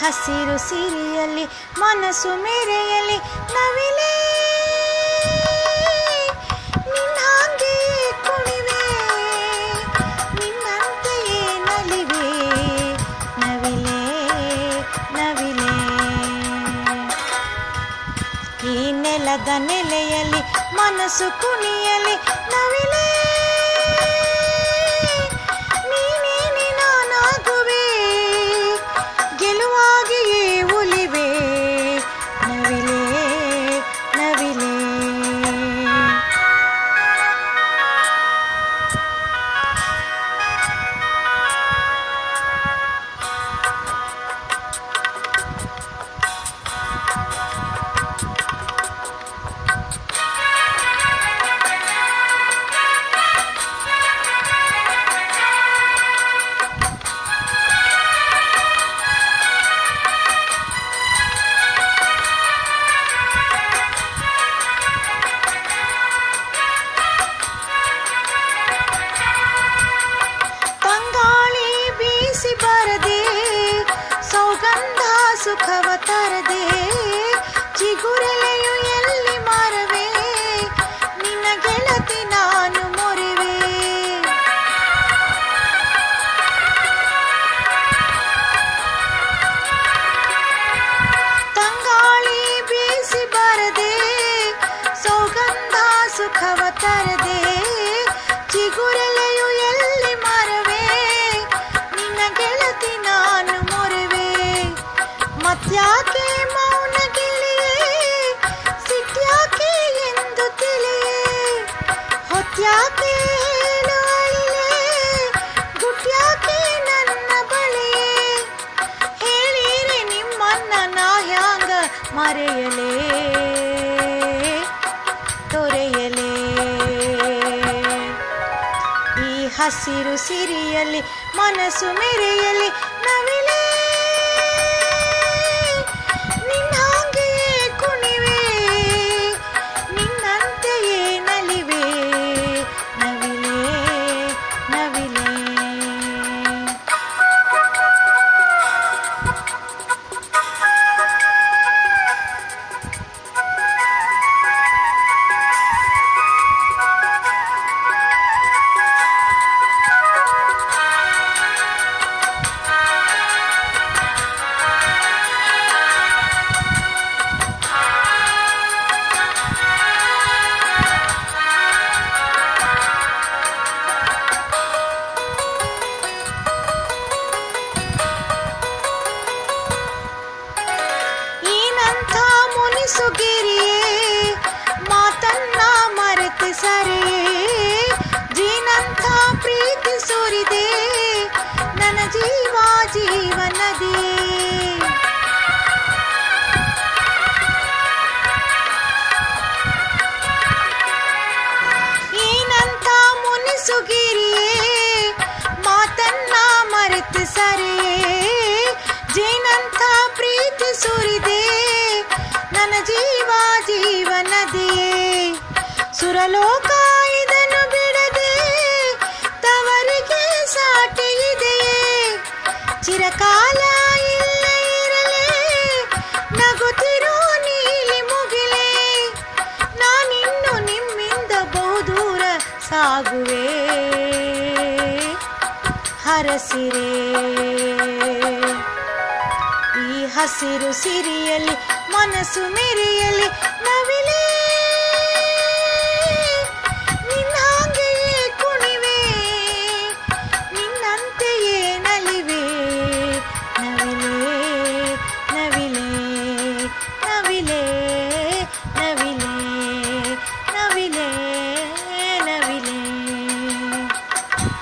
ಹಸಿರು ಸಿರಿಯಲಿ ಮನಸ್ಸು ಮೆರೆಯಲಿ ನವಿಲೇ ನಿನ್ನಾಂಗೆ ಕುಣಿವೆ ನಿನ್ನಂತೆಯೇ ನಲಿವೆ ನವಿಲೇ ನವಿಲೇ ಈ ನೆಲದ ನೆಲೆಯಲ್ಲಿ ಮನಸ್ಸು ಕುಣಿಯಲಿ ನವಿಲೇ ನೀನೇನೆ ನಾನಾಗುವೆ ಗೆಲುವಾಗಿಯೇ ಉಲಿವೆ ನವಿಲೇ ನವಿಲೇ ಸುಖವ ತರದೆ ಚಿಗುರೆಲೆಯು ಎಲ್ಲಿ ಮಾರವೆ ನಿನ್ನ ಗೆಳತಿ ನಾನು ಮೊರೆವೆ ತಂಗಾಳಿ ಬೀಸಿ ಬರದೆ ಸೌಗಂಧ ಸುಖವ ತರದೆ ಚಿಗುರೆಲೆಯು ಎಲ್ಲಿ ಮಾರವೆ ನಿನ್ನ ಗೆಳತಿ ನಾನು ಮೊರೆವೆ ಮತ್ಯಾಕೆ ಮೌನ ಗಿಳಿಯೇ ಸಿಟ್ಯಾಕೆ ಎಂದು ತಿಳಿಯೇ ಹೊತ್ಯಾಕೆ ಹೇಳುವಳಿಯೇ ಗುಟ್ಯಾಕೆ ನನ್ನ ಬಳಿಯೇ ಹೇಳಿರೆ ನಿಮ್ಮನ್ನ ನಾ ಹ್ಯಾಂಗ ಮರೆಯಲೇ ತೊರೆಯಲೇ ಈ ಹಸಿರು ಸಿರಿಯಲಿ ಮನಸ್ಸು ಮೆರೆಯಲಿ ನವಿಲೇ ಸುಗಿರಿಯೇ ಮಾತನ್ನ ಮರೆತೆ ಸರಿಯೇ ಜೀನಂಥ ಪ್ರೀತಿ ಸುರಿದೆ ನನ್ನ ಜೀವ ಜೀವನದಿಯೇ ಏನಂತ ಮುನಿಸುಗಿರಿಯೇ ಮಾತನ್ನ ಮರೆತೆ ಸರಿಯೇ ಜೀನಂಥ ಪ್ರೀತಿ ಸುರಿದೆ ನನ್ನ ಜೀವ ಜೀವನದಿಯೇ ಸುರಲೋಕ ಇದನ್ನು ಬಿಡದೆ ತವರಿಗೆ ಸಾಟಿ ಇದೆಯೇ ಚಿರಕಾಲ ಇಲ್ಲ ಇರಲೇ ನಗುತ್ತಿರೋ ನೀಲಿ ಮುಗಿಲೇ ನಾನಿನ್ನು ನಿಮ್ಮಿಂದ ಬಹುದೂರ ಸಾಗುವೆ ಹರಸಿರೇ ಈ ಹಸಿರು ಸಿರಿಯಲಿ ಮನಸ್ಸು ಮೆರೆಯಲಿ ನವಿಲೇ